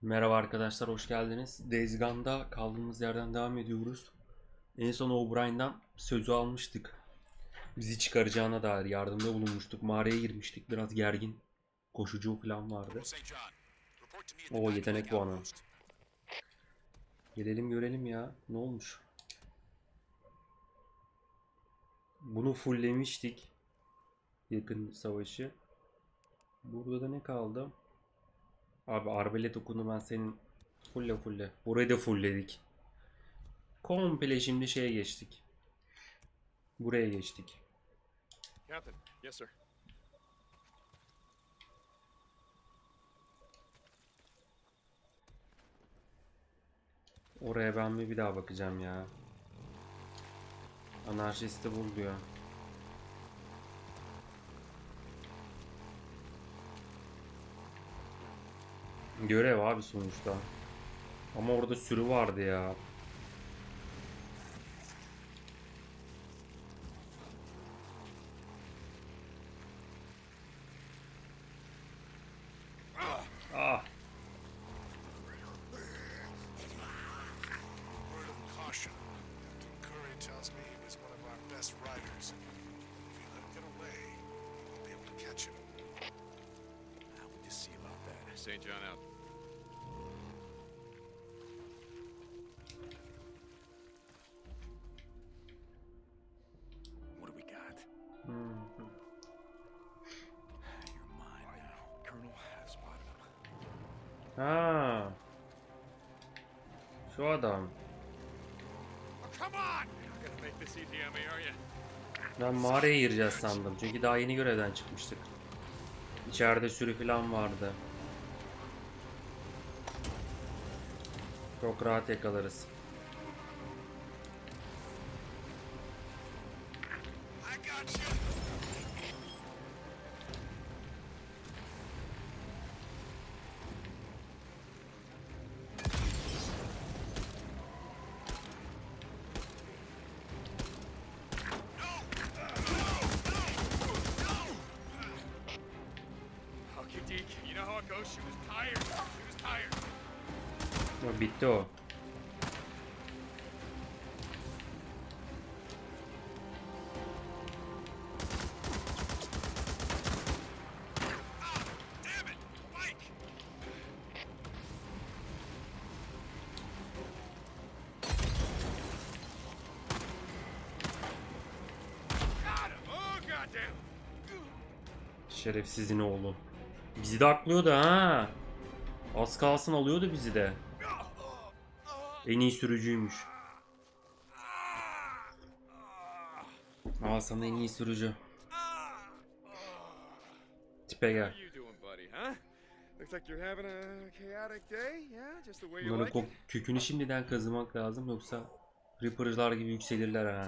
Merhaba arkadaşlar, hoş geldiniz. Days Gone'da kaldığımız yerden devam ediyoruz. En son O'Brien'den sözü almıştık. Bizi çıkaracağına dair yardımda bulunmuştuk. Mağaraya girmiştik, biraz gergin. Koşucu falan vardı. O yetenek puanı. Gelelim görelim ya, ne olmuş. Bunu fulllemiştik. Yakın savaşı. Burada da ne kaldı? Abi arbelet okunu ben senin fulle. Burayı da fullledik. Komple şimdi şeye geçtik. Buraya geçtik. Captain, yes sir. Oraya ben bir daha bakacağım ya. Anarşisti bul diyor. Görev abi sonuçta. Ama orada sürü vardı ya. Ah. Word of caution. Captain Curry tells me he was one of our best riders. If you let him get away, we won't be able to catch him. We'll just see about that. St. John out. What do we got? You're mine now. Colonel has spotted him. Ha. Şu adam. Oh, come on! You're not gonna make this easy on me, are you? Ben mağaraya gireceğiz sandım. Çünkü daha yeni görevden çıkmıştık. İçeride sürü falan vardı. Çok rahat yakalarız. I got you! Okay, Deke, you know how it goes. She was tired. She was tired. Bitti o. Damn it! Mike! Got him! Oh, goddamn! Şerefsizin oğlu. Bizi de aklıyordu ha. Az kalsın alıyordu bizi de. En iyi sürücüymüş. Al sana en iyi sürücü. Tipe How gel. are you doing, buddy, huh? Looks like you're having a chaotic day, yeah? Just the way you Bunların like it? kökünü şimdiden kazımak lazım, yoksa Reaper'lar gibi yükselirler ha.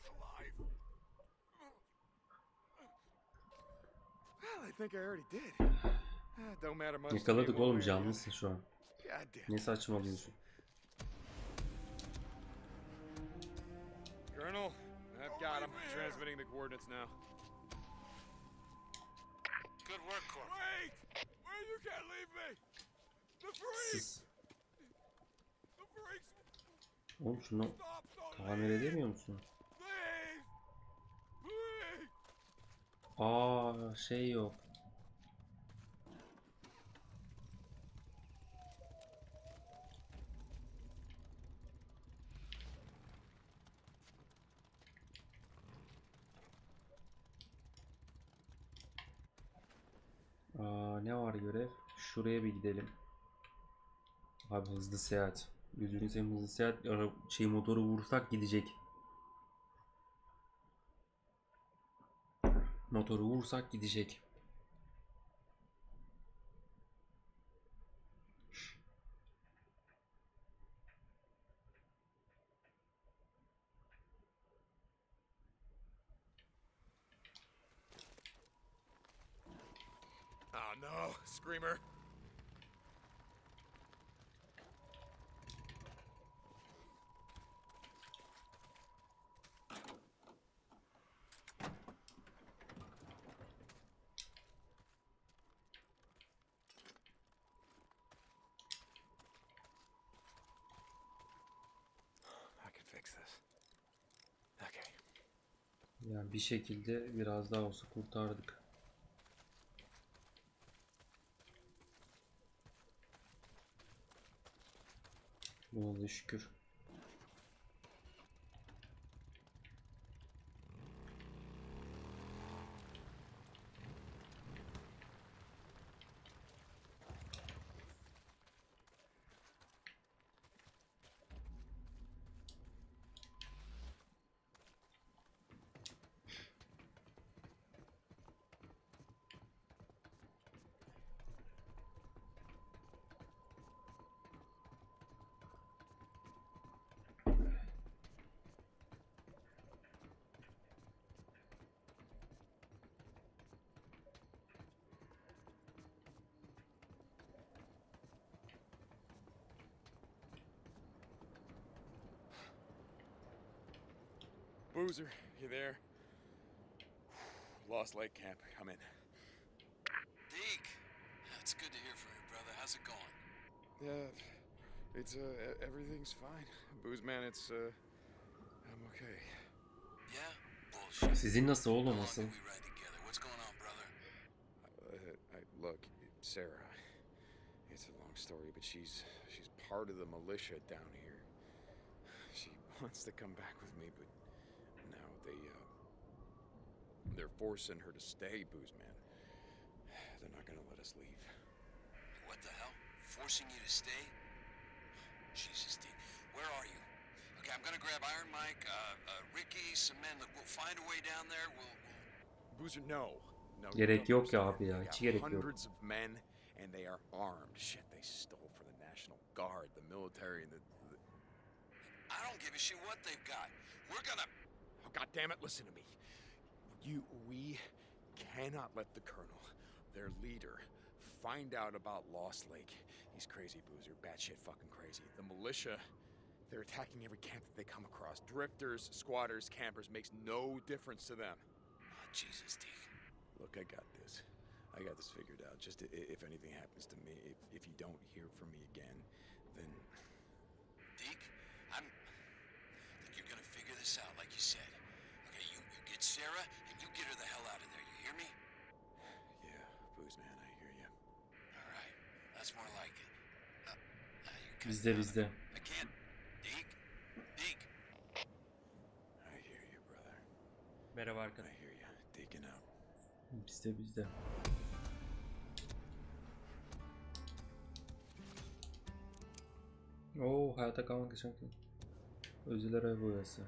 Well, I think I already did. Don't matter much to me Yakaladık one oğlum, way or the other. canlısın şu an. God damn. Ne saçmalıyorsun? Colonel, I've got him. Transmitting the coordinates now. Good work, Corp. Wait! Wait, you can't leave me! The freaks! Siz. The freaks! Oğlum şunu Stop! Don't tamir edemiyor musun? leave! Please! Aa, şey yok. Aa, ne var görev? Şuraya bir gidelim. Abi hızlı seyahat. Gözünü seveyim, hızlı seyahat. Şey, motoru vursak gidecek. Motoru vursak gidecek. Oh no, Screamer. Yani bir şekilde biraz daha olsa kurtardık. Buna da şükür. Boozer, you there? Lost Lake Camp, come in. Deke, it's good to hear from you, brother. How's it going? Yeah, it's, everything's fine. Booze man, I'm okay. Yeah? Bullshit. Sizin nasıl How oğlum long nasıl? did we ride together? What's going on, brother? Look, Sarah, it's a long story, but she's part of the militia down here. She wants to come back with me, but now they're forcing her to stay, Booze man. They're not gonna let us leave. What the hell? Forcing you to stay? Jesus, Deke. Where are you? Okay, I'm gonna grab Iron Mike, Ricky, some men. Look, we'll find a way down there. We'll... Boozer, no. No, you Gerek don't yok ya understand. abi ya. They Hiç got gerek yok. hundreds of men, and they are armed. Shit, they stole from the National Guard, the military, and the... I don't give a shit what they've got. We're gonna... Oh, God damn it, listen to me. We cannot let the colonel, their leader, find out about Lost Lake. He's crazy, Boozer, batshit fucking crazy. The militia, they're attacking every camp that they come across. Drifters, squatters, campers, makes no difference to them. Oh, Jesus, Deke. Look, I got this. I got this figured out. Just if anything happens to me, if you don't hear from me again, then... Deke, Look, you're gonna figure this out, like you said. Okay, you get Sarah, and you get her the hell out of there. You hear me? Yeah, Booze man, I hear you. All right. That's more like it. You cut Bizde down. bizde. I can't. Deke? Deke? I hear you, brother. Merhaba I arkadaşlar. hear you. Deacon out. Bizde bizde. Oo, hayata kalmak için özürler ve boyası.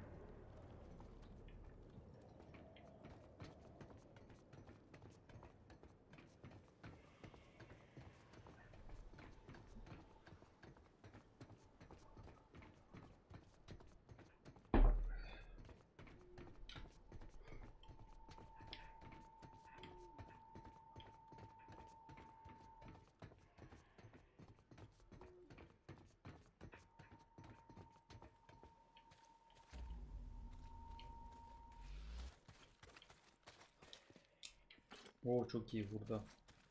Oo, çok iyi burada.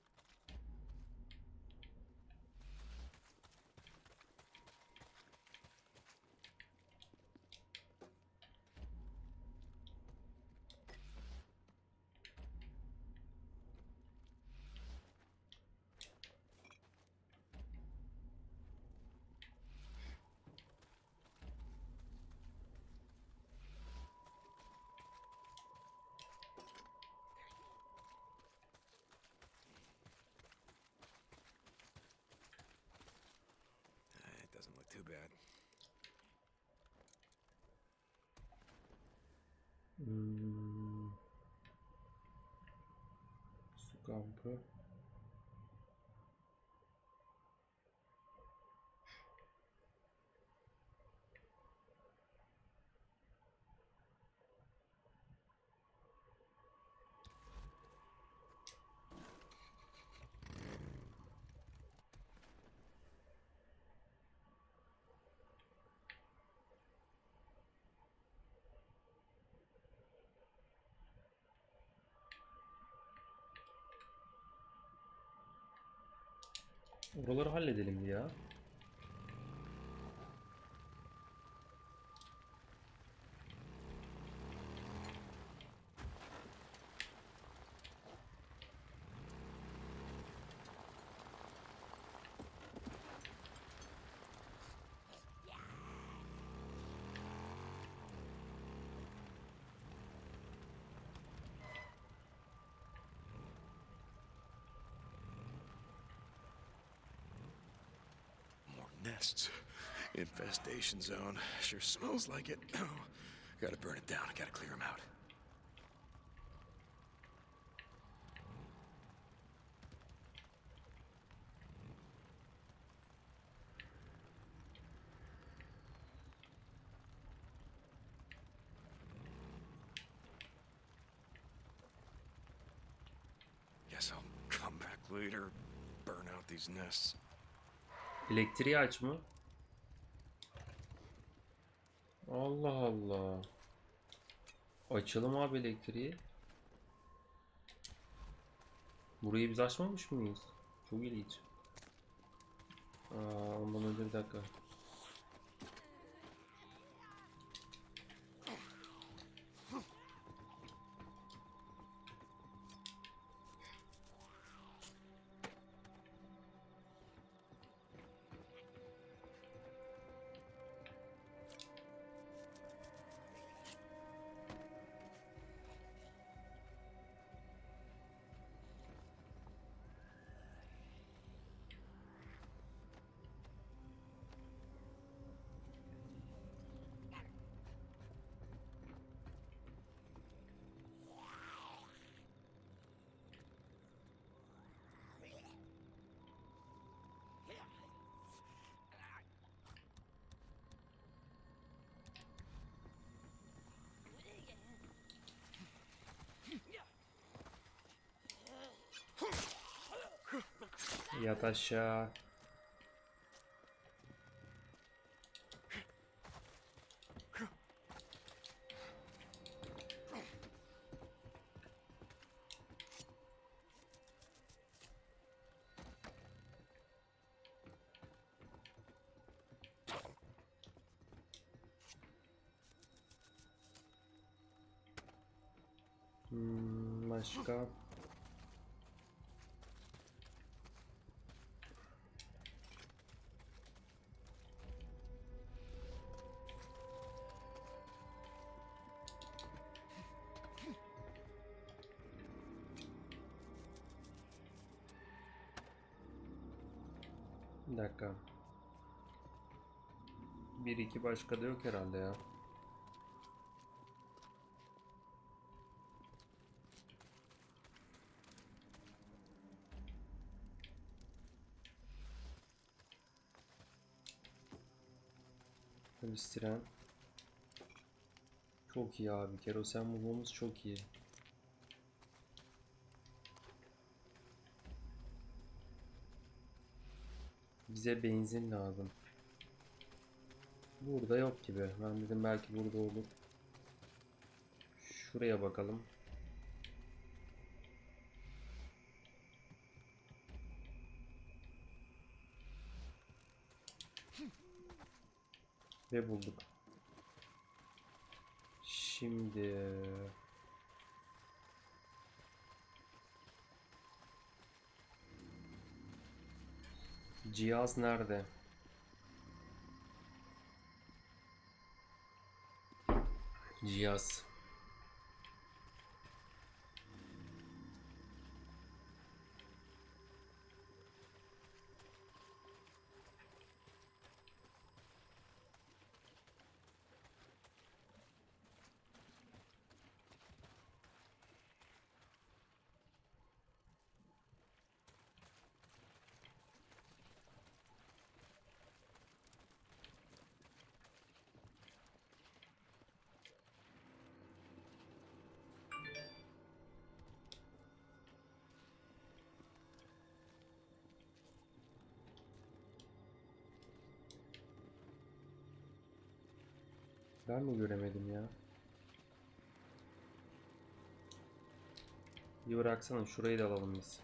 It doesn't look too bad. Su kampı. Oraları halledelim ya. Nests. Infestation zone. Sure smells like it. Gotta burn it down. Gotta clear them out. Guess I'll come back later, burn out these nests. Elektriği aç mı? Allah Allah. Açalım abi elektriği. Burayı biz açmamış mıyız? Çok ilginç. Ondan önce bir dakika. Yat aşağı. Başka. Bir dakika. Bir iki başka da yok herhalde ya. Polistiren. Çok iyi abi. Kerosen bulmamız çok iyi. Bize benzin lazım. Burada yok gibi. Ben dedim belki burada olur. Şuraya bakalım. Ve bulduk. Şimdi cihaz nerede? Cihaz. Ben mi göremedim ya? Bir bıraksana, şurayı da alalım biz.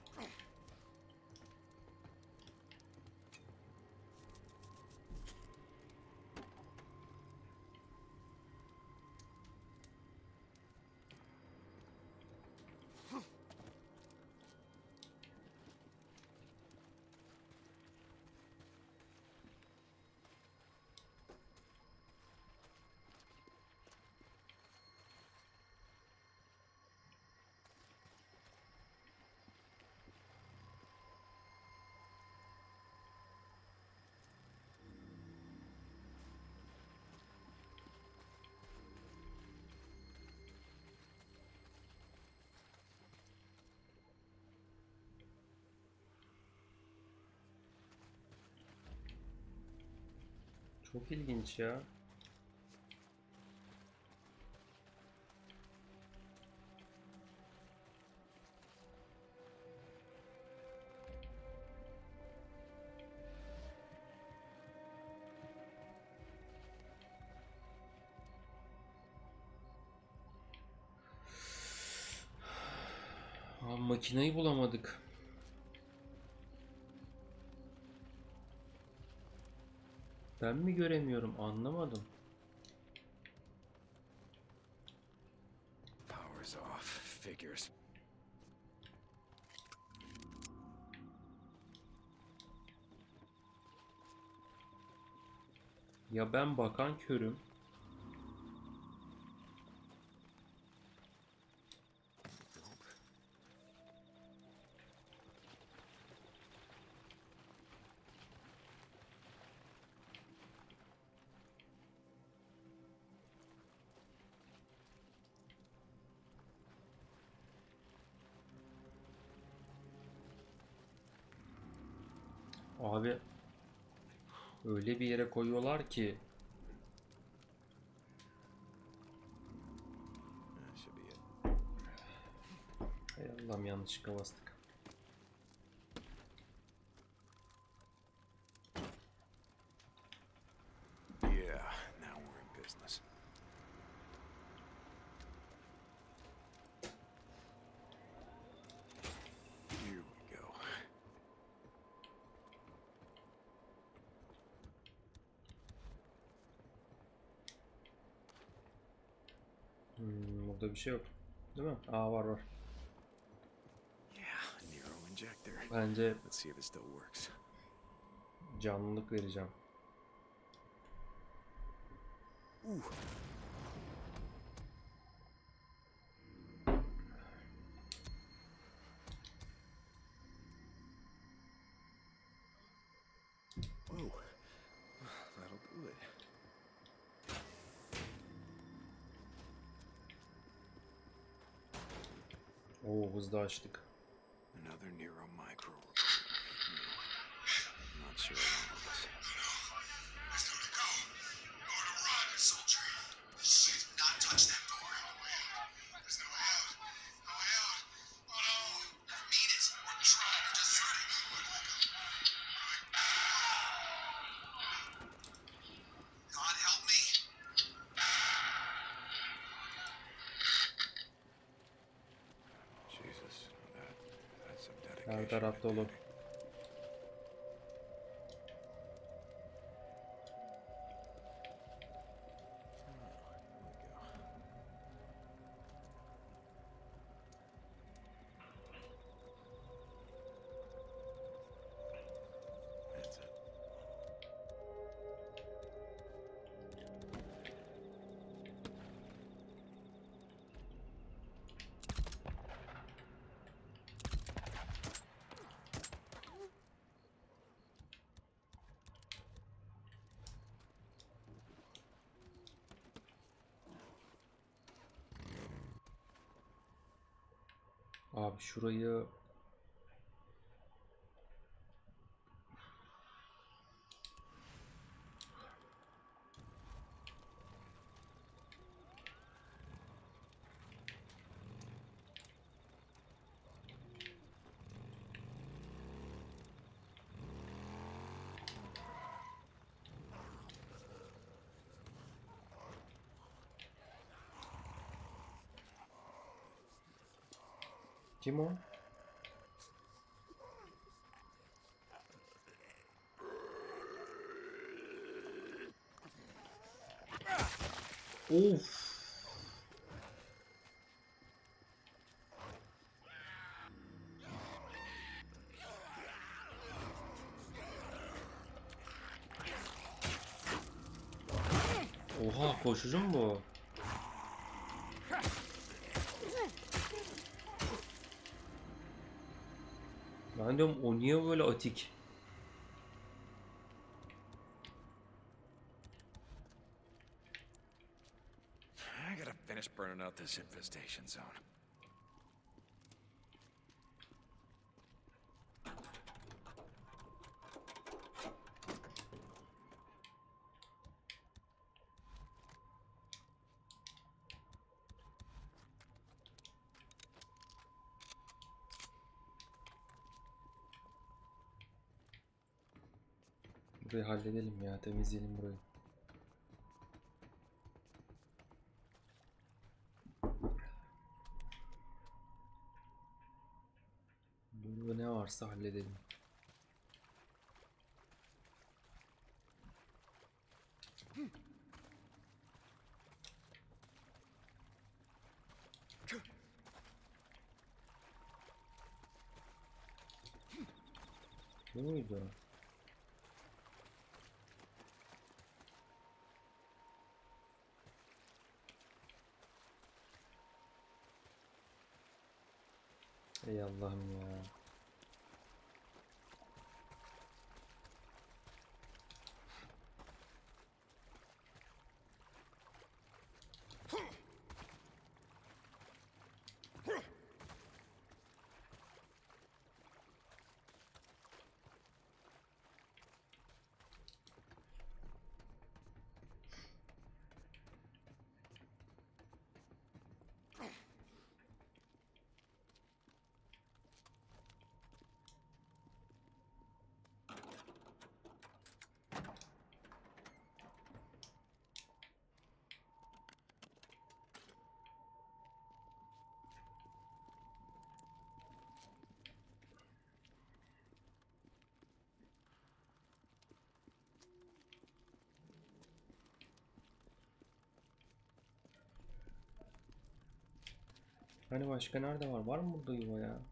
Çok ilginç ya. Abi makineyi bulamadık. Ben mi göremiyorum? Anlamadım. Power's off. Figures. Ya ben bakan körüm. Abi öyle bir yere koyuyorlar ki That should be it. hay Allah'ım yanlışlıkla bastık. Yeah, now we're in business. Here we go. Burada bir şey yok. Değil mi? Aa, var var. Yeah, Nero injector. Bence Let's see if it still works. canlılık vereceğim. Ooh. Whoa. That'll do it. Oo, hızlı açtık. Another Nero micro. Not sure about this. There's nowhere to go. Nowhere to run, soldier. Shit, not touch that door. No way out. There's no way out. No way out. Oh no. I mean it. We're trying. We're just hurting. Where do I go? God help me. Jesus, that's some dedication. Her taraf dolu. That's it. Abi şurayı kim o? Of. Oha, koşucu mu bu? Ben diyorum o niye böyle atik? I gotta finish burning out this infestation zone. Burayı halledelim ya, temizleyelim burayı. Burada ne varsa halledelim. Bu muydu? Ey Allah'ım ya. Hani başka nerede var? Var mı burada yuva ya?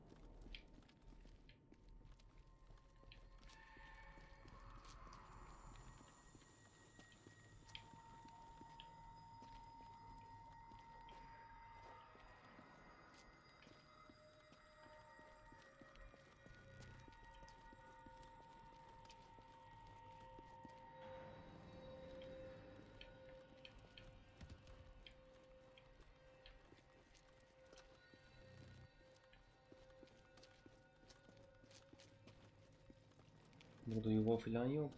Burada yuva falan yok.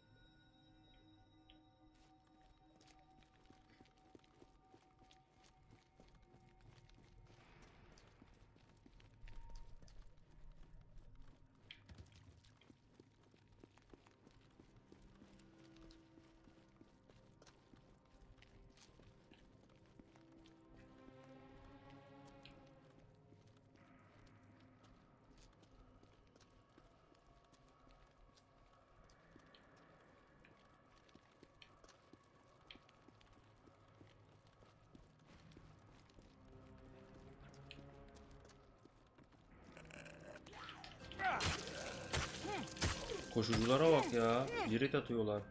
Koşuculara bak ya. Cirit atıyorlar.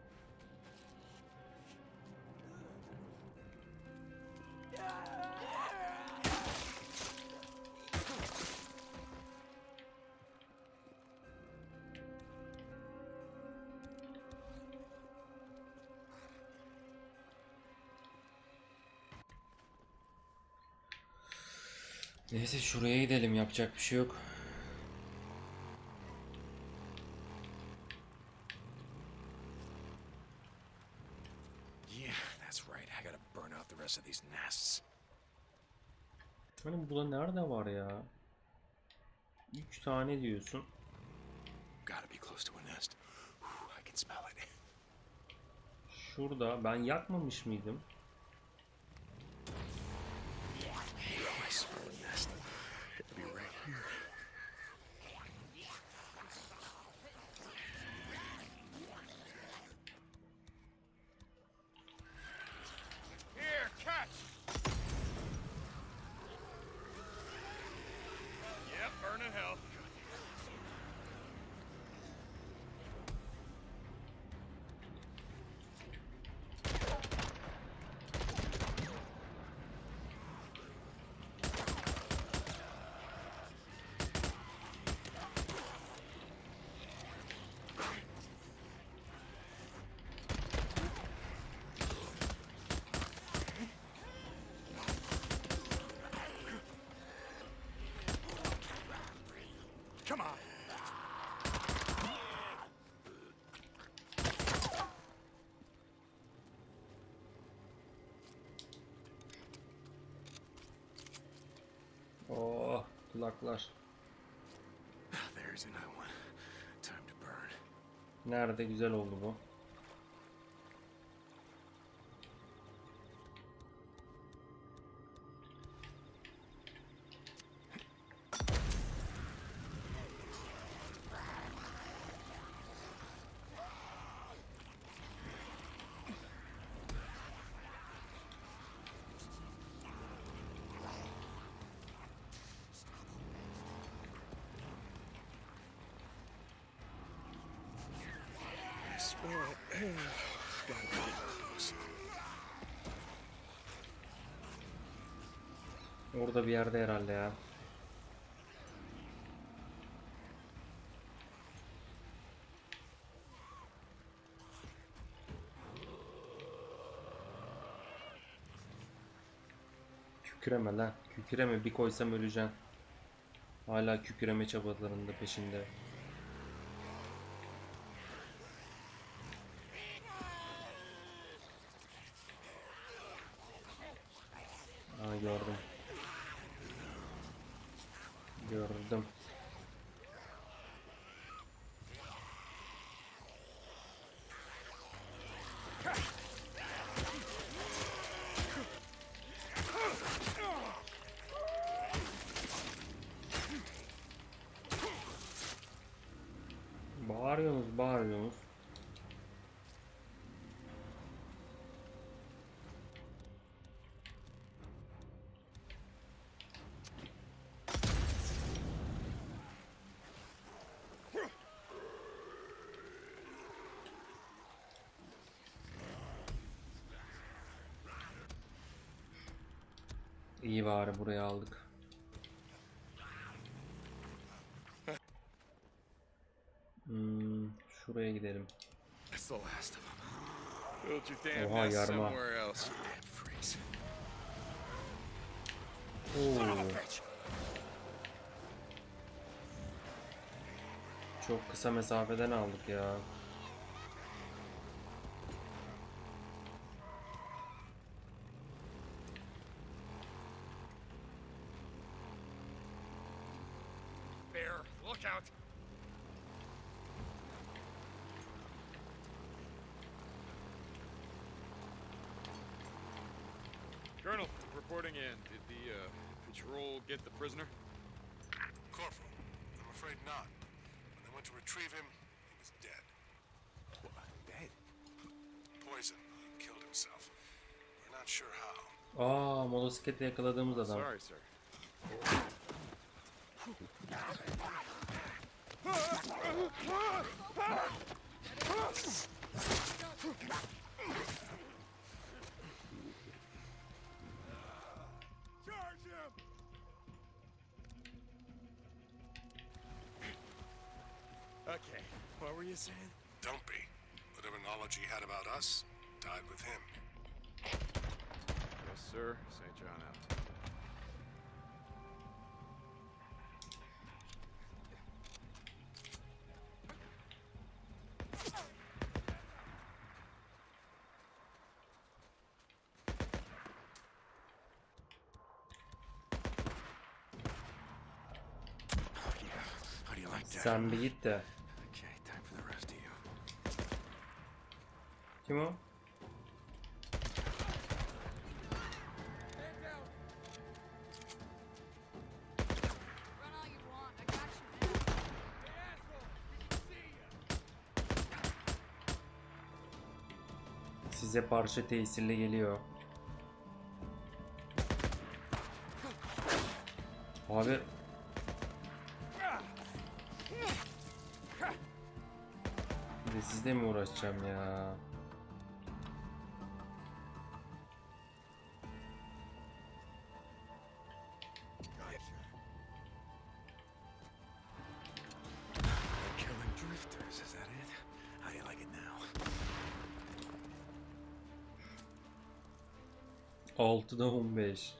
Neyse şuraya gidelim, yapacak bir şey yok. Yeah, that's right. I gotta burn out the rest of these nests. Hani burada nerede var ya? 3 tane diyorsun. Gotta be close to a nest. I can smell it. Şurada ben yakmamış mıydım? I smell a nest. It'll be right here. Here, catch! Yep, burn in hell. Come on. Oh, kulaklar. There's another one. Time to burn. Nerede? Güzel oldu bu. I swear it. Gotta be close. Orada bir yerde herhalde ya. Kükreme lan. Kükreme, bir koysam öleceksin. Hala kükreme çabalarında peşinde. Aa, gördüm. Gördüm. Bağırıyorsunuz, bağırıyorsunuz. İyi, bari buraya aldık. Şuraya gidelim. That's the last of them. Build your damn Oha, nest yarma. somewhere else, you damn freaks. Oo. Çok kısa mesafeden aldık ya. Bear, look out! Colonel, reporting in. Did the patrol get the prisoner? Corporal, I'm afraid not. When they went to retrieve him, he was dead. What, dead? Poison. He killed himself. We're not sure how. Aa, motosiklette yakaladığımız adam. Sorry, sir. Charge him! Okay, what were you saying? Don't be. Whatever knowledge he had about us died with him. Yes, sir. St. John out. Oh, yeah. How do you like that? Sen bir git de. Okay, time for the rest of you. Kim o? Run all you want. I got you, man. Size parça tesirle geliyor. Abi. Bir de sizle mi uğraşacağım ya? Killing drifters, is that it? How do you like it now? 6'da 15.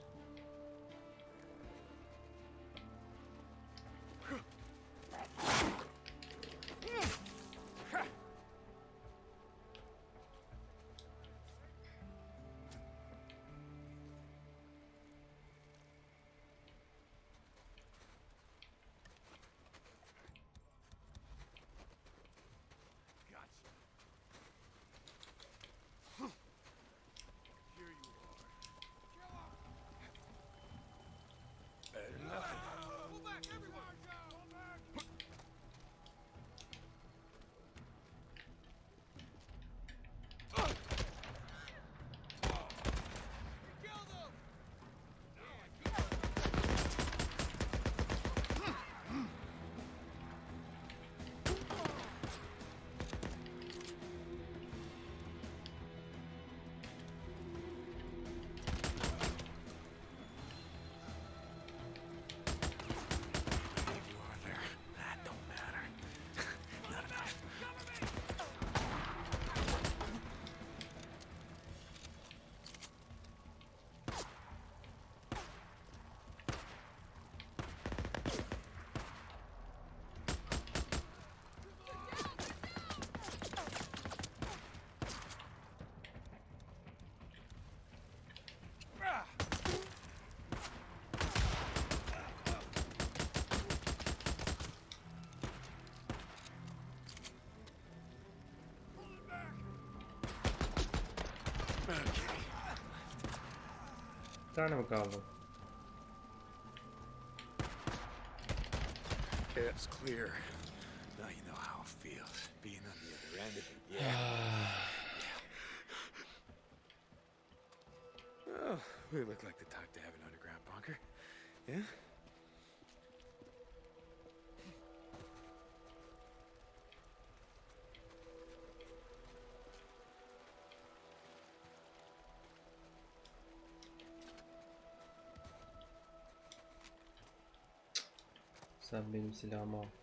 Bir tane mi kaldı? Okay, that's clear. Now you know how it feels being on the other end of it. Yeah. Well, we look like the type to have an underground bunker. Yeah? Sen benim silahımı al.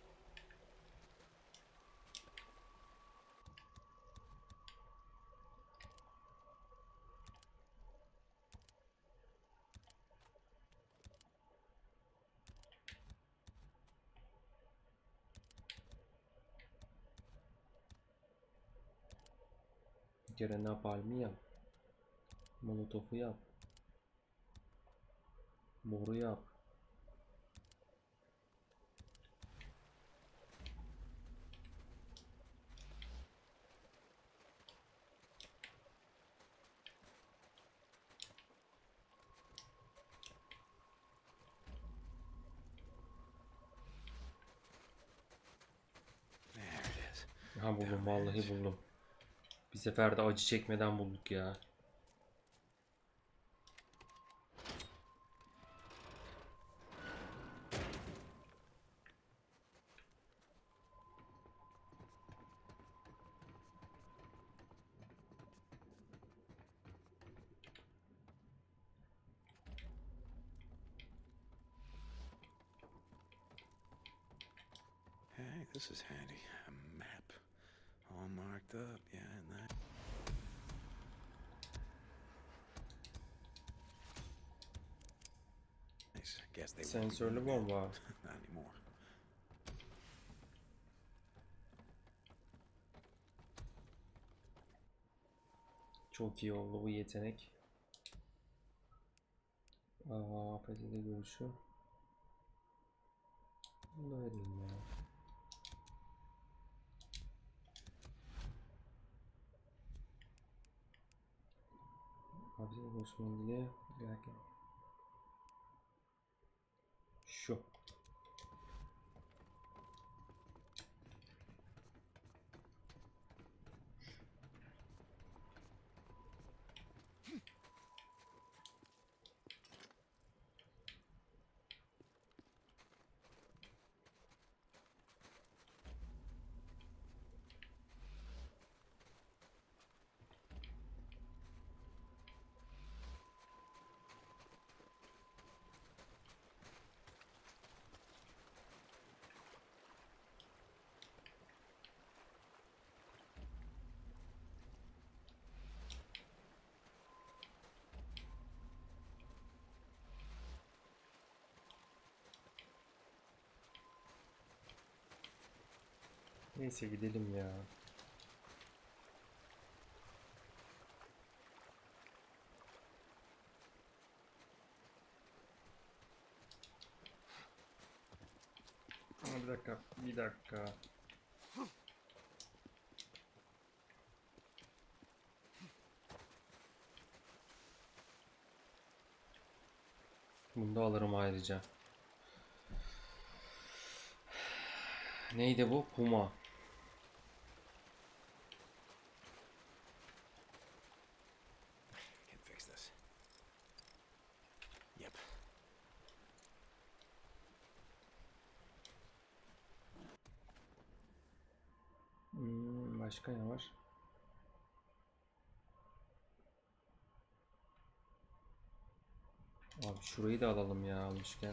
Bir kere napalmi yap. Molotofu yap. Boru yap. There it is. Ha buldum, vallahi buldum. Bir seferde acı çekmeden bulduk ya. Hey, this is handy. A map. All marked up. Yeah, and that. Nice. Guess they won't be Sensörlü doing bomba. that. Not anymore. Çok iyi oldu bu yetenek. APT'de görüşü. Bunu da vereyim ya. APT'de görüşme ilgili. Şu. Neyse gidelim ya. Ama bir dakika, bir dakika. Bunu da alırım ayrıca. Neydi bu? Puma. Can fix this. Yep. Başka ne var? Abi şurayı da alalım ya almışken.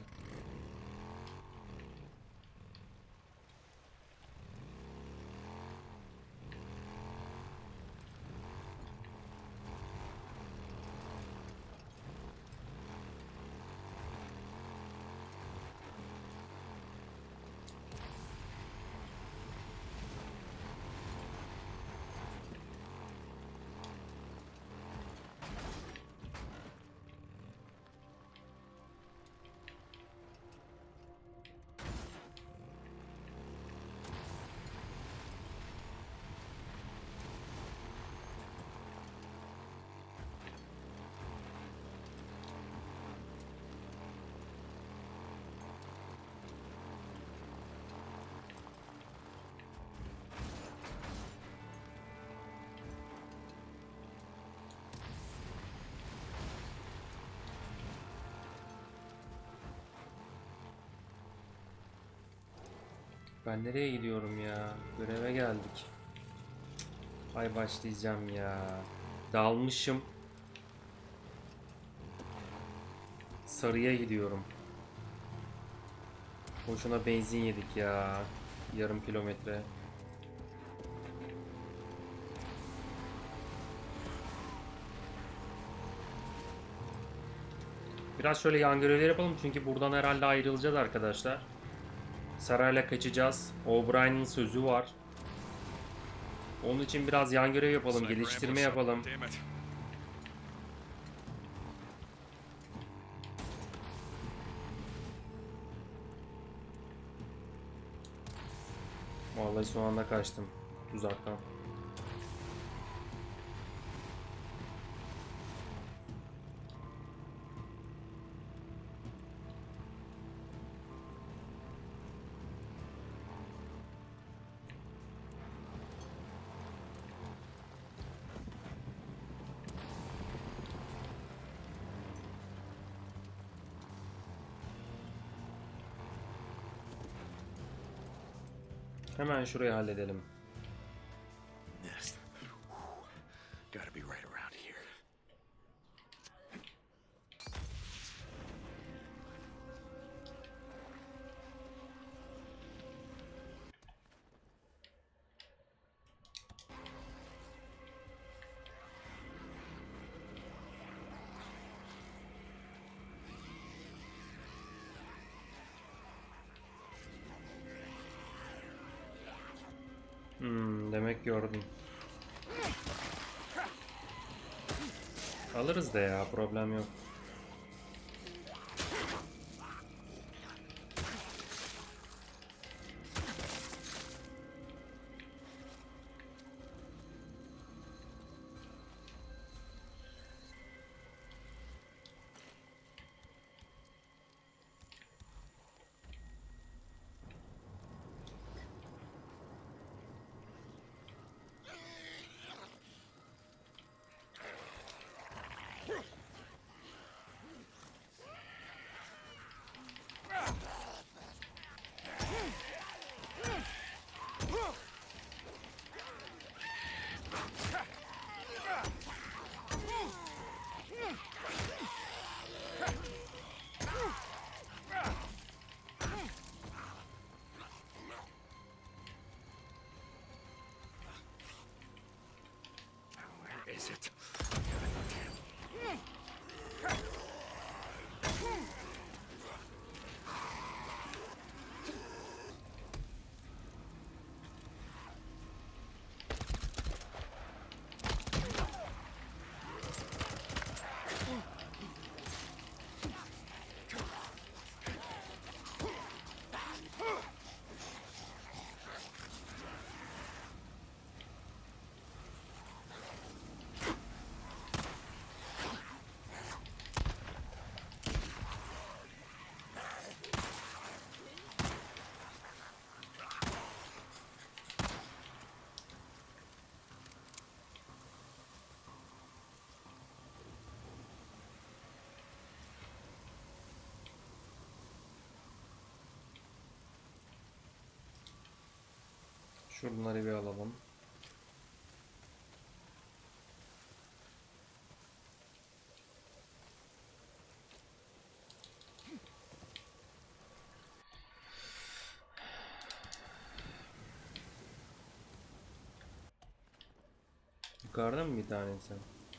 Ben nereye gidiyorum ya? Göreve geldik. Ay başlayacağım ya. Dalmışım. Sarıya gidiyorum. Boşuna benzin yedik ya. Yarım kilometre. Biraz şöyle yan görevleri yapalım çünkü buradan herhalde ayrılacağız arkadaşlar. Sarayla kaçacağız. O'Brien'in sözü var. Onun için biraz yan görev yapalım, geliştirme yapalım. Damn it. Vallahi son anda kaçtım tuzaktan. Hemen şurayı halledelim. Nest. Gotta be right around here. Demek gördüm. Alırız da ya, problem yok. Where is it? Şunları bir alalım. Yukarıda mı bir tanesi?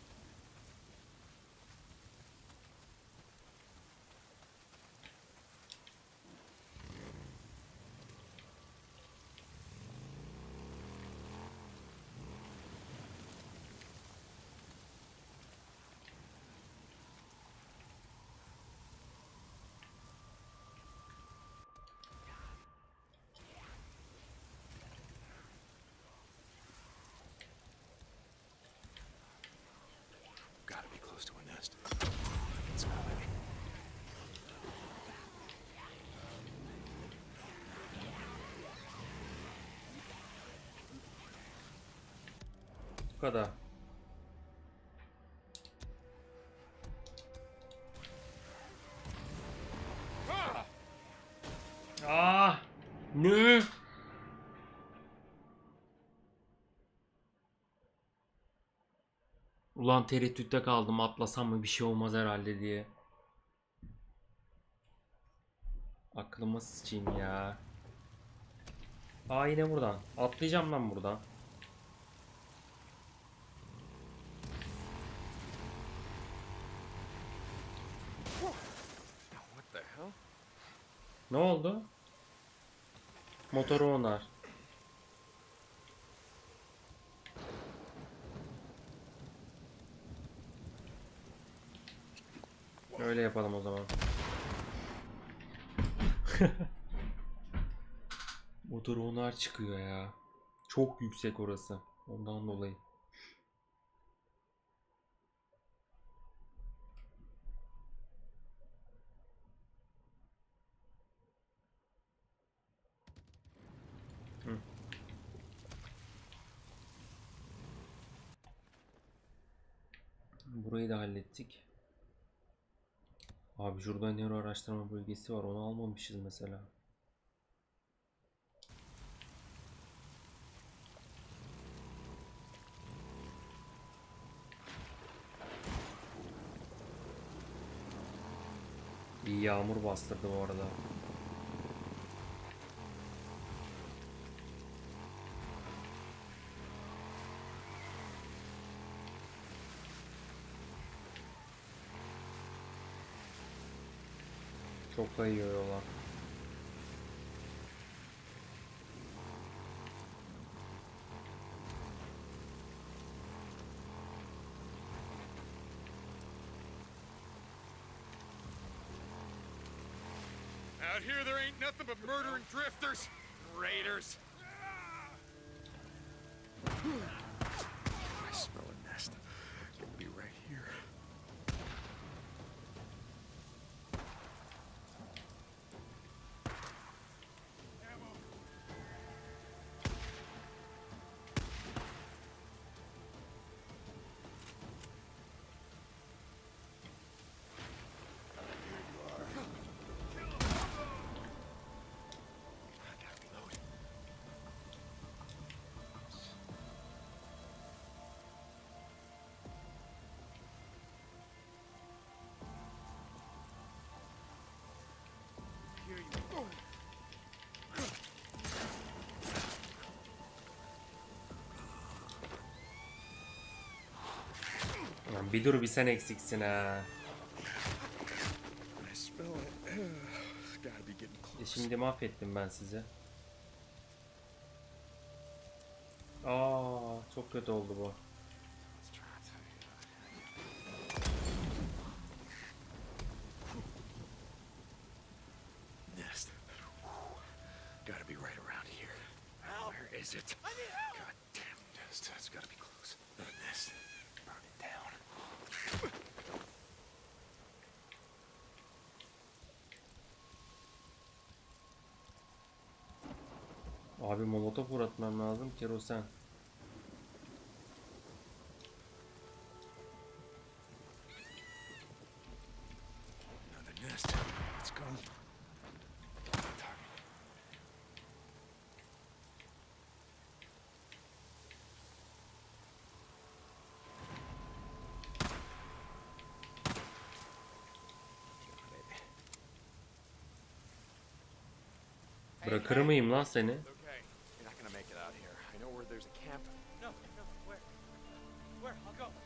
Gotta be close to a nest. I can smell it. Bu kadar. Ah! Ne? Ulan tereddütte kaldım, atlasam mı bir şey olmaz herhalde diye. Aklıma sıçayım ya. Aa, yine buradan. Atlayacağım lan buradan. What the hell? Ne oldu? Motoru onar. Öyle yapalım o zaman. Motoru onar çıkıyor ya. Çok yüksek orası. Ondan dolayı. Hı. Burayı da hallettik. Abi şurada nöro araştırma bölgesi var. Onu almamışız mesela. İyi yağmur bastırdı bu arada. Çok kayıyor yola. Out here, there ain't nothing but murdering drifters, raiders. I smell a nest. It'll be right here. Lan bir dur, bir sen eksiksin ha. I smell it. It's gotta be getting close. Şimdi mahvettim ben sizi. Aa, çok kötü oldu bu. Let's try to tell you. Nest. Gotta be right around here. Where is it? God damn nest. It's gotta be close. The nest. Burn it down. Abi molotof uğratmam lazım. Kerosen. Another nest. Let's go. Bırakır mıyım lan seni? Okay. You're not gonna make it out here. I know where there's a camp. No, no, where? Where? I'll go.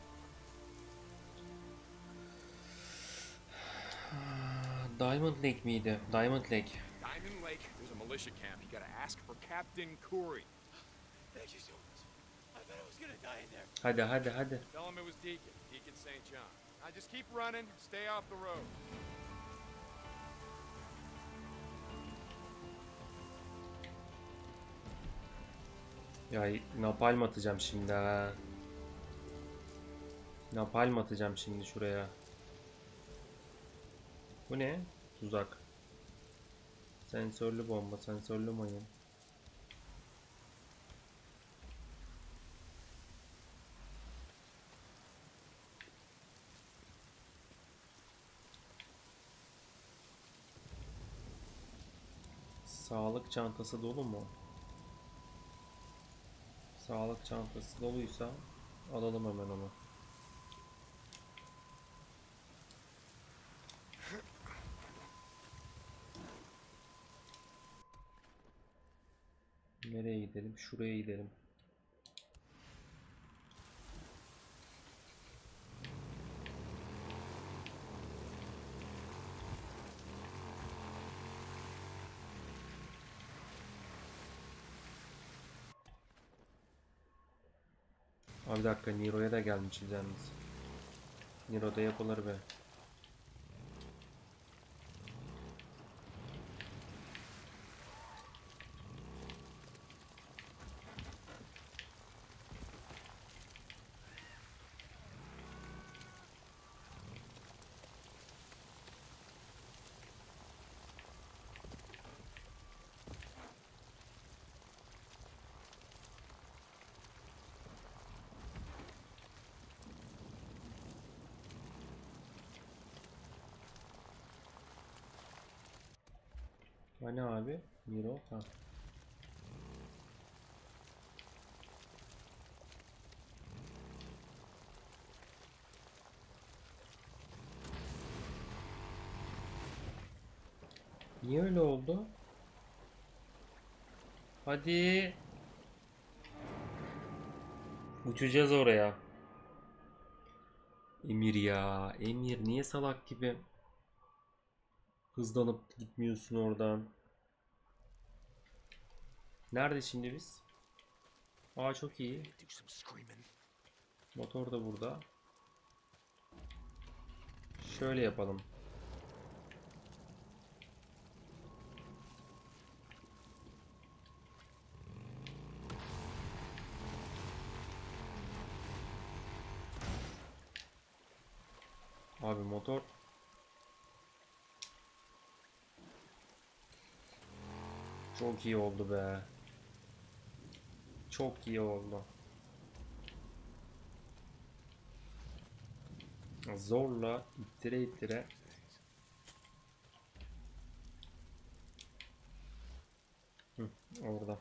Diamond Lake miydi? Diamond Lake. Diamond Lake, there's a militia camp. You gotta ask for Captain Curry. Thank you so much. I thought I was gonna die in there. Hadi hadi hadi. Tell him it was Deacon, Deacon St. John. Now just keep running, stay off the road. Ya napalm atacağım şimdi ha. Napalm atacağım şimdi şuraya. Bu ne? Tuzak. Sensörlü bomba, sensörlü mayın. Sağlık çantası dolu mu? Sağlık çantası doluysa alalım hemen onu. Nereye gidelim? Şuraya gidelim. Abi bir dakika, Niro'ya da gelmişiz yalnız. Niro'da yapılır be. Hani abi? Niro. Ha. Niye öyle oldu? Hadi. Uçacağız oraya. Emir ya. Emir niye salak gibi hızlanıp gitmiyorsun oradan? Nerede şimdi biz? Aa çok iyi. Do some screaming. Motor da burada. Şöyle yapalım. Abi motor çok iyi oldu be. Çok iyi oldu. Zorla ittire ittire. Hı, orada.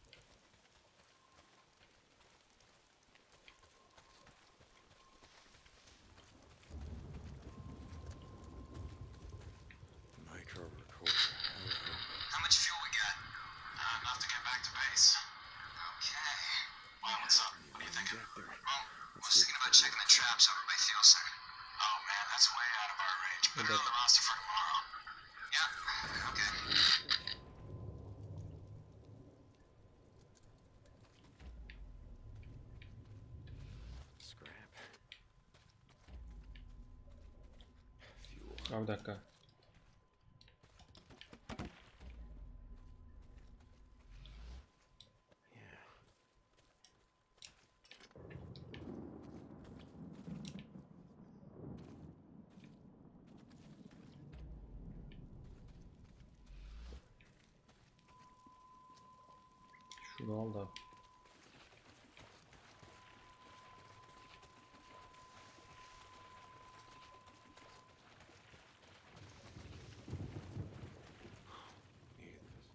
Micro recorder. How much fuel we got? Enough to get back to base. Okay. Well, what's up? What are you thinking? Injector. Well, I was thinking about checking the traps over by Thielsen. Oh man, that's way out of our range. Put it on the roster for tomorrow. Yeah. Okay. Scrap. Fuel. Abi bir dakika. Yeah. Şunu al da. Need this.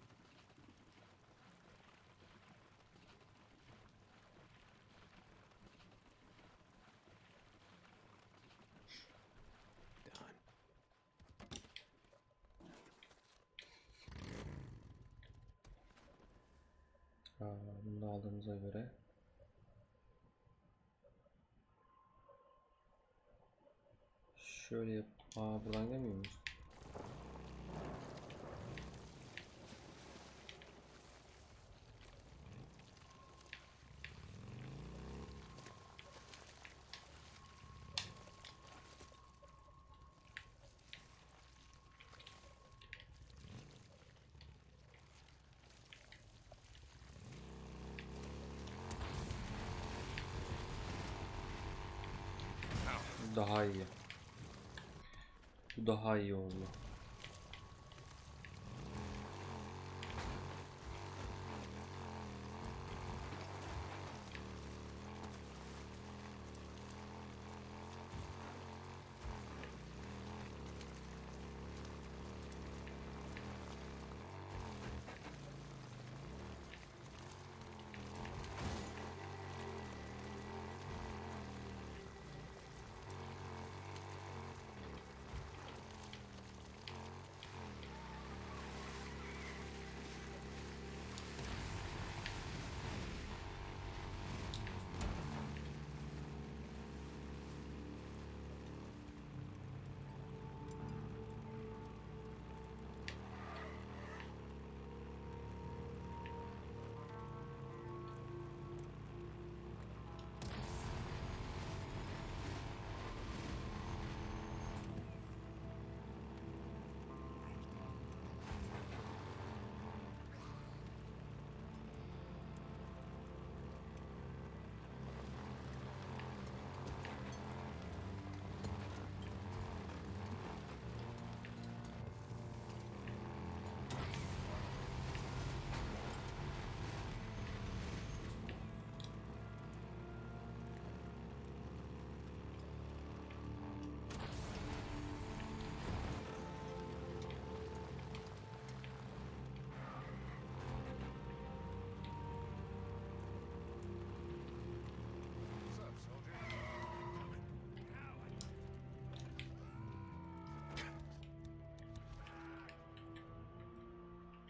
Done. Bunu da aldığımıza göre. Şöyle yap. Buradan gelmiyor muyuz? Bu daha iyi. Bu daha iyi oldu.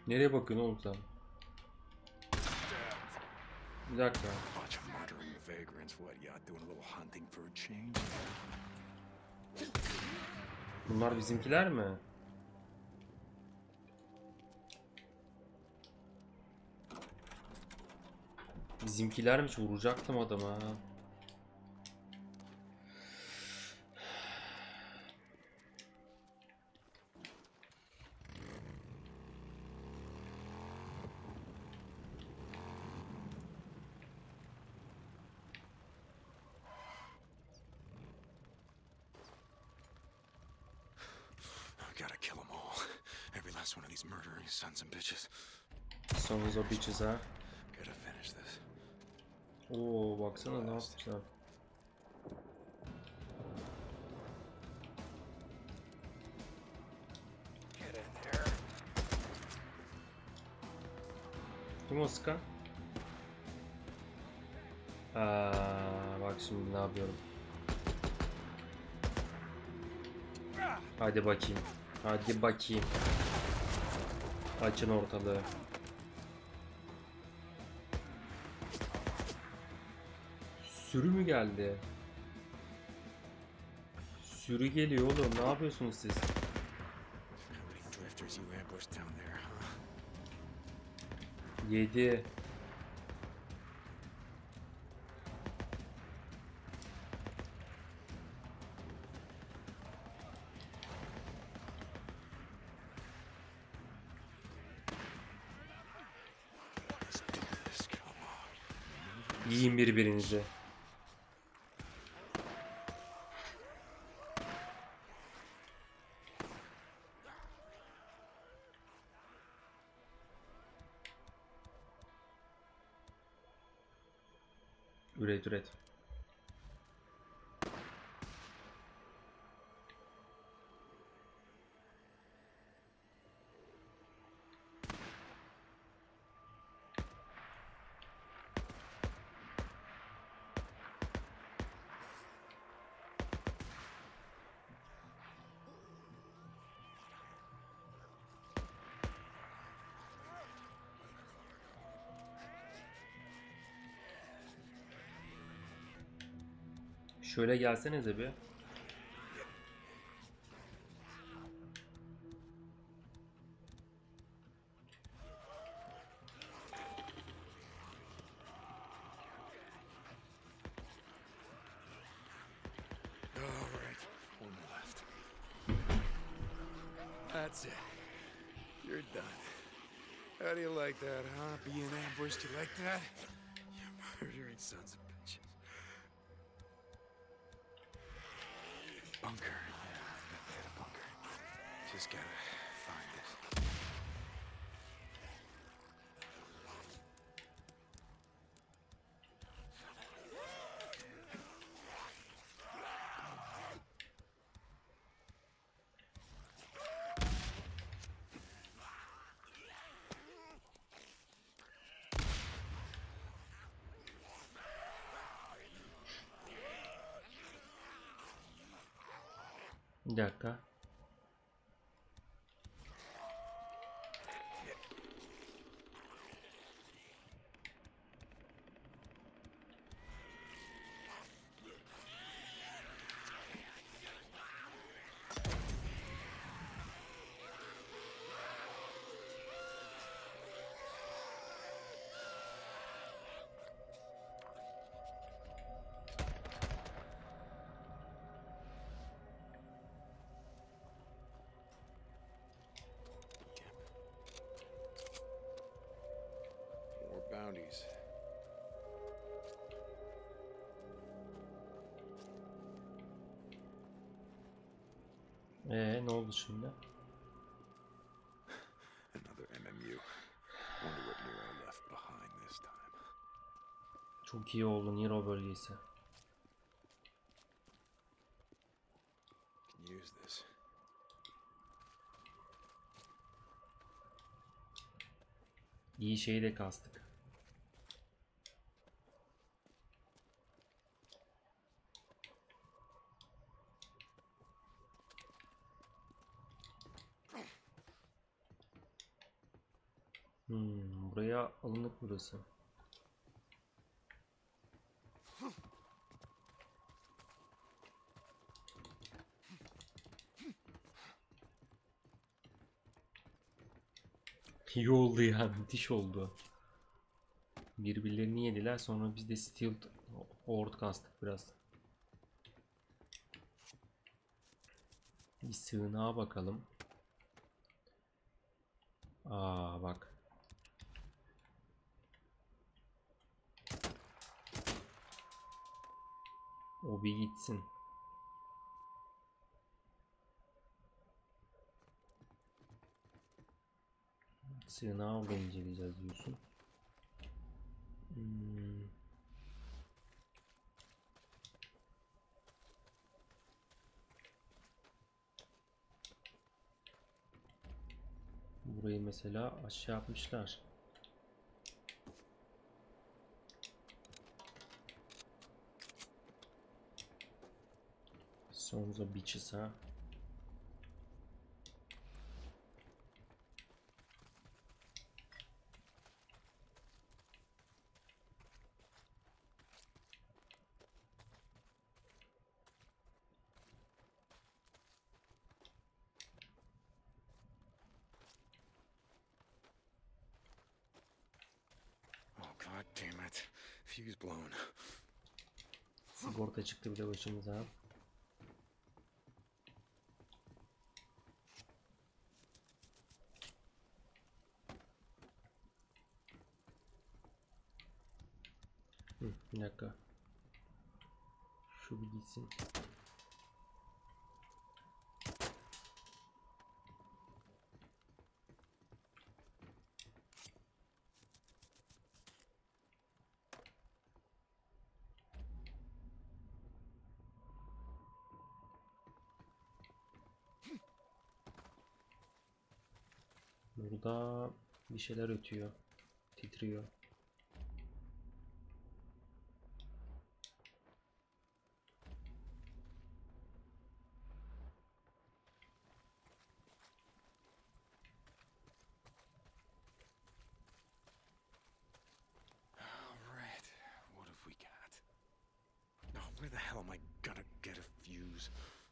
Nereye bakıyorsun oğlum sen? Bir dakika. Bunch of murdering vagrants. What, ya doing a little hunting for a change? Bunlar bizimkiler mi? Bizimkilermiş, vuracaktım adama. I gotta kill them all. Every last one of these murdering sons and bitches. Sons of bitches ha. Gotta finish this. Oo baksana ne yapmışlar. Get in there. Kim o sıkan? Bak şimdi ne yapıyorum. Hadi bakayım. Hadi bakayım. Açın ortalığı. Sürü mü geldi? Sürü geliyor oğlum. Ne yapıyorsunuz siz? How many drifters you ambushed down there, huh? 7. Let's do this. Come on. Yiyin birbirinizi. Üret üret. Şöyle gelsenize bir. All right, one left. That's it. You're done. How do you like that, huh? Being ambushed, you like that? You murdering sons of bitches. Bunker. Yeah, I've got that bunker. Just gotta find it. Bir dakika. More bounties. Ne oldu şimdi? Another MMU. Wonder what Nero left behind this time. Çok iyi oldu Nero bölgesi. Can use this. İyi şeyi de kastık. Buraya alınık burası. İyi oldu ya, müthiş oldu. Birbirlerini yediler, sonra biz de Stealth Horde kastık biraz. Bir sığınağa bakalım. Aa bak. O bir gitsin. Sığınağı orada inceleyeceğiz diyorsun. Burayı mesela aşağı yapmışlar. Sons of Bitches ha. Oh, god damn it. Fuse blown. Sigorta çıktı bir de başımıza. Bir dakika. Şu bir gitsin. Burada bir şeyler ötüyor. Titriyor. Alright, what have we got? Oh, where the hell am I gonna get a fuse?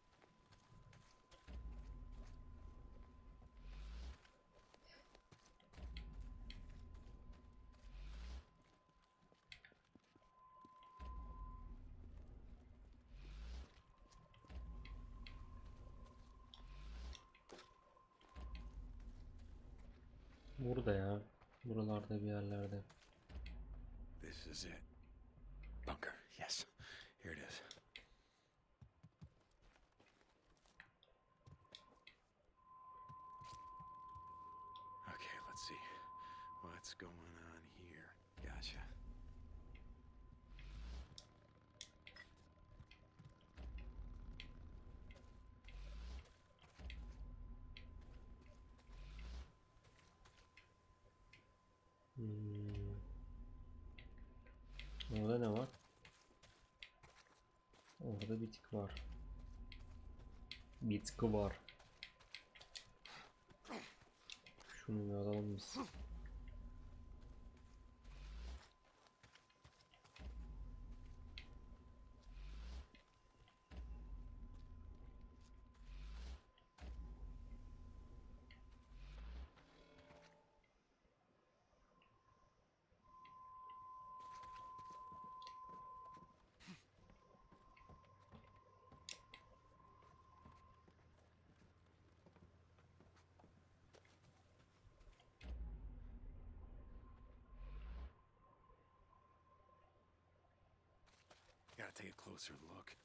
Burada ya. Buralarda bir yerlerde. This is it. Bunker, yes. Here it is. Okay, let's see. What's going on here? Gotcha. Orada ne var? Orada bir tık var. Bir tıkı var. Şunu bir alalım biz. Gotta take a closer look.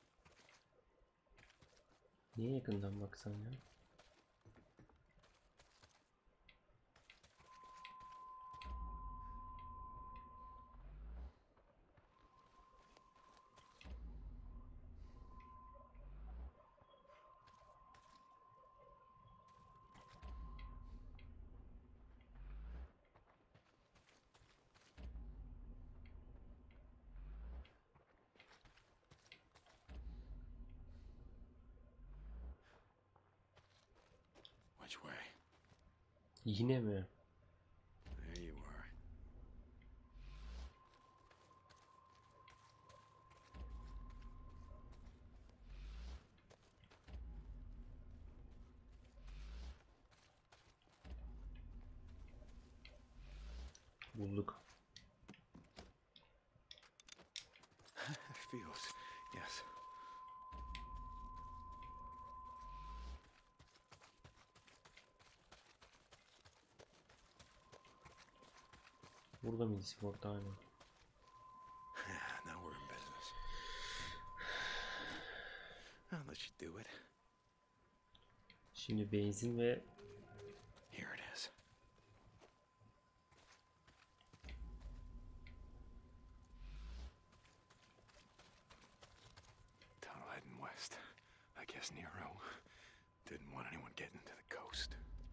Niye yakından baksan ya? Which way? Yine mi? There you Bulduk. Feels, yes. Burada mıydı sigorta? Aynen. Now we're in business. I'll let you do it. Şimdi benzin ve Here it is. Tunnel heading west. I guess Nero didn't want anyone getting to the coast.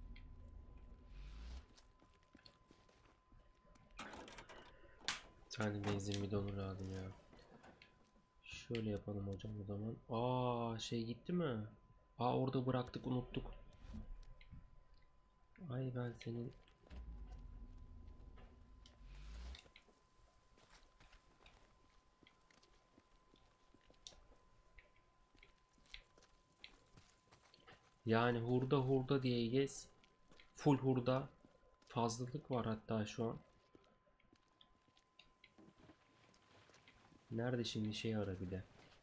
bir tane benzin bidonu lazım ya. Şöyle yapalım hocam o zaman. Aa şey gitti mi? Aa orada bıraktık, unuttuk. Ay ben senin. Yani hurda hurda diye gez. Full hurda. Fazlalık var hatta şu an. Nerede şimdi şey ara bir de.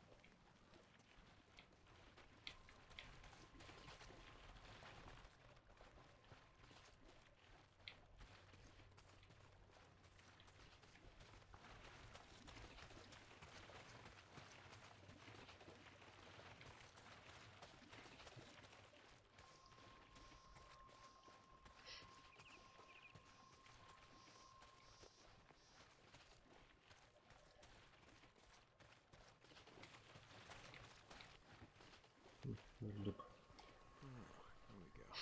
Bulduk. Here we go.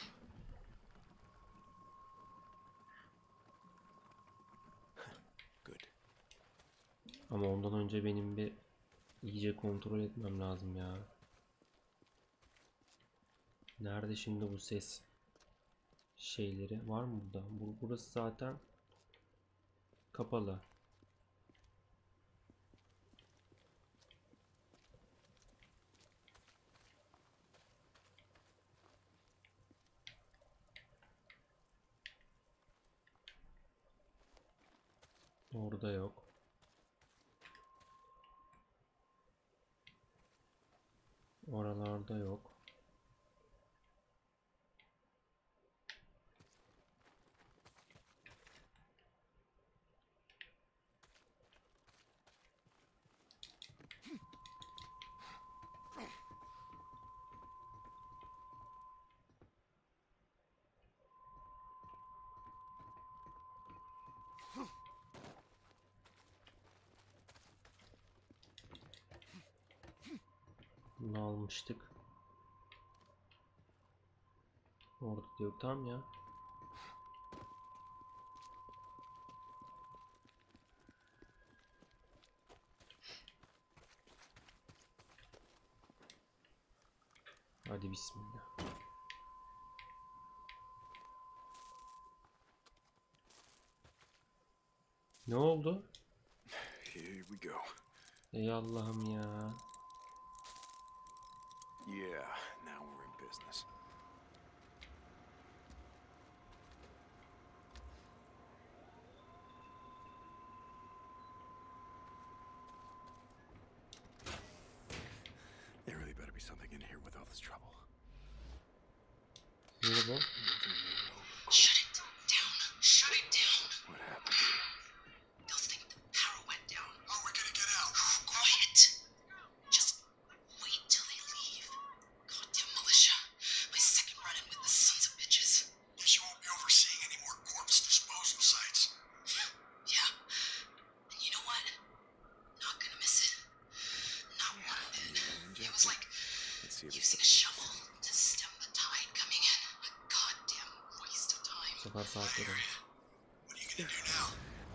Good. Ama ondan önce benim bir iyice kontrol etmem lazım ya. Nerede şimdi bu ses şeyleri? Var mı burada? Burası zaten kapalı. Orada yok. Oralarda yok. Bunu almıştık. Orada da yok. Tamam ya. Hadi bismillah. Ne oldu? Here we go. Ey Allah'ım ya. Yeah, now we're in business. There really better be something in here with all this trouble. Ne bu? Shut it down. Shut it down. What happened? They'll think the power went down. How are we gonna get out? Quiet. Just wait till they leave. Goddamn militia. My second run-in with the sons of bitches. Guess you won't be overseeing any more corpse disposal sites. Yeah. And you know what? Not gonna miss it. Not one bit. It was like Let's see if using a shovel to stem the tide coming in. A goddamn waste of time. Bu sefer saatleri. What are you gonna do now?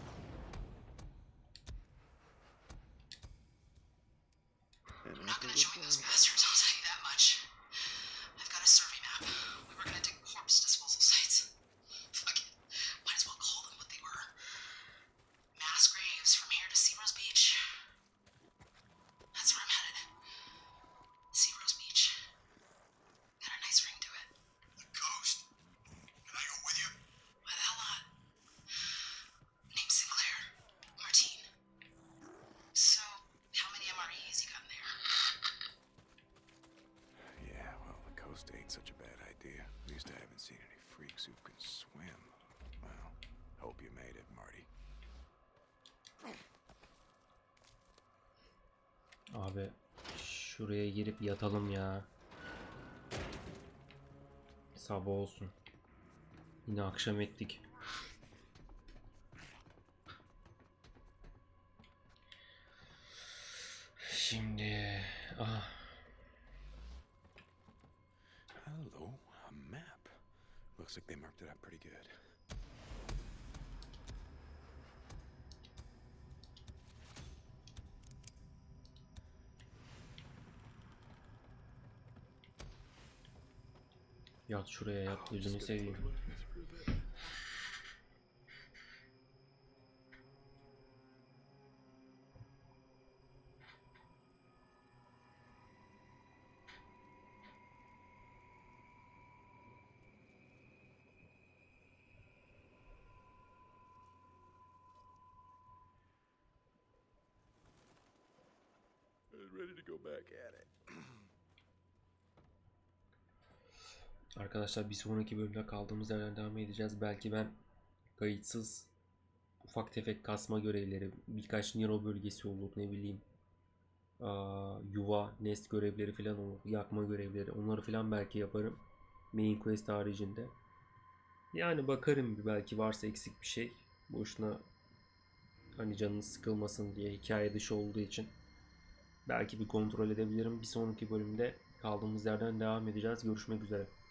And I'm not after gonna we're join those done- bastards, I'll tell you that much. I've got a survey map. We were gonna dig corpse disposal sites. Fuck it. Might as well call them what they were. Mass graves from here to Sea Rose Beach. That's where I'm headed. Sea Rose Beach. Got a nice ring to it. The coast? Can I go with you? Why the hell not? coast ain't such a bad idea. At least I haven't seen any freaks who can swim. Well, hope you made it, Marty. Abi şuraya girip yatalım ya. Sabah olsun. Yine akşam ettik. Şimdi Hello, a map. Looks like they marked it up pretty good. yat şuraya yat, gözünü seveyim. Ready to go back at it. Arkadaşlar bir sonraki bölümde kaldığımız yerden devam edeceğiz. Belki ben kayıtsız ufak tefek kasma görevleri, birkaç Nero bölgesi olur, ne bileyim. Yuva, nest görevleri falan olur. Yakma görevleri. Onları falan belki yaparım. Main quest haricinde. Yani bakarım bir, belki varsa eksik bir şey. Boşuna hani canınız sıkılmasın diye, hikaye dışı olduğu için. Belki bir kontrol edebilirim. Bir sonraki bölümde kaldığımız yerden devam edeceğiz. Görüşmek üzere.